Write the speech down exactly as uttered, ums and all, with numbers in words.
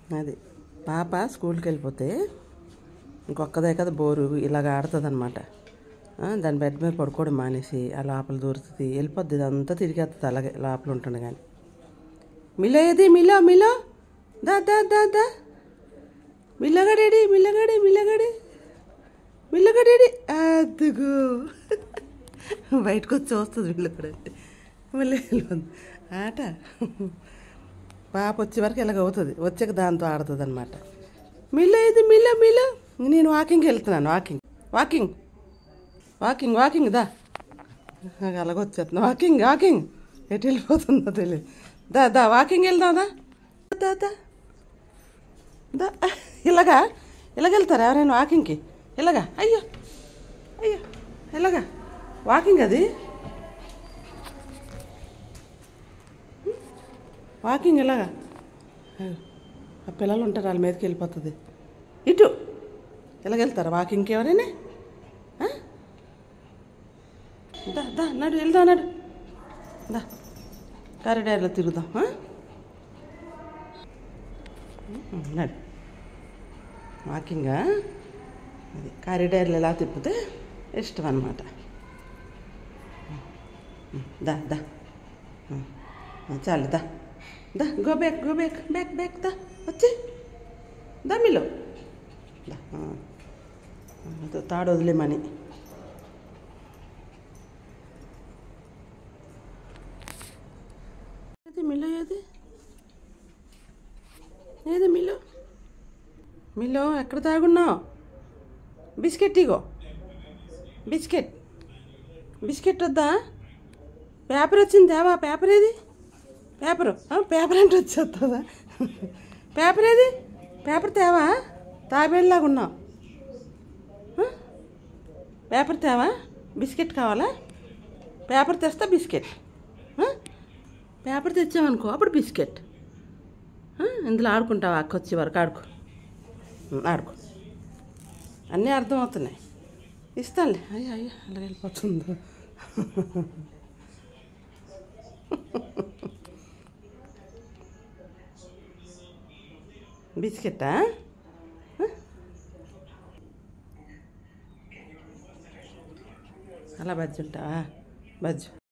అది పాప స్కూల్కి వెళ్ళిపోతే ఇంకొక్కదే కదా బోరు ఇలాగ ఆడుతుంది అనమాట. దాని బెడ్ మీద పడుకోవడం మానేసి ఆ లోపల దూరుతుంది, వెళ్ళిపోద్ది, ఇదంతా తిరిగేస్తుంది అలాగే లోపల ఉంటుంది. కానీ మిలో ఏది మిలో మిలో దా దా దా దా మిల్లగడేడి మిల్లగడి మిల్లగడి మిల్లగడేడి అదుగో బయటకు వచ్చి వస్తుంది మిల్లగడే మళ్ళీ వెళ్ళిపోద్ది ఆట. పాప వచ్చే వరకు ఇలాగ అవుతుంది, వచ్చాక దాంతో ఆడుతుంది అనమాట. మిల్లో ఇది మిల్లో మిల్లో నేను వాకింగ్కి వెళ్తున్నాను, వాకింగ్ వాకింగ్ వాకింగ్ వాకింగ్ దా అలాగ వచ్చేస్తున్నా వాకింగ్ వాకింగ్ ఎటు వెళ్ళిపోతుందో తెలియదు. దా దా వాకింగ్ వెళ్దాం దా దా దా దా ఇలాగా ఇలాగ వెళ్తారా ఎవరైనా వాకింగ్కి? ఇలాగా అయ్యో అయ్యో ఇలాగా వాకింగ్ అది వాకింగ్ ఇలాగా. ఆ పిల్లలు ఉంటారు వాళ్ళ మీదకి వెళ్ళిపోతుంది. ఇటు ఇలాగ వెళ్తారా వాకింగ్కి ఎవరైనా? దా దా నడు వెళ్దాం నడు దా కారిడార్లో తిరుగుదాం. నడు వాకింగా అది కారిడార్లు ఎలా తిప్పితే ఇష్టం అన్నమాట. దా దా చాలు దా దా go back go back back back దా వచ్చి దా మీలో దా తాడు వదిలేమని. మిలో ఏది ఏది మిలో మిలో ఎక్కడ తాగున్నావు? బిస్కెట్ ఇగో బిస్కెట్ బిస్కెట్ వద్దా? పేపర్ వచ్చింది తేవా? పేపర్ ఏది? పేపరు పేపర్ అంటే వచ్చేస్తుందా? పేపర్ ఏది? పేపర్ తేవా? తాబేళ్ళలాగా ఉన్నావు. పేపర్ తేవా? బిస్కెట్ కావాలా? పేపర్ తెస్తా బిస్కెట్. పేపర్ తెచ్చామనుకో అప్పుడు బిస్కెట్. ఇందులో ఆడుకుంటావా? అక్క వచ్చే వరకు ఆడుకో ఆడుకో అన్నీ అర్థమవుతున్నాయి. ఇస్తానులే. అయ్యో అయ్యో అలా వెళ్ళిపోతుందో. బిస్కెట్టా? అలా బజ్జి ఉంటావా? బజ్జు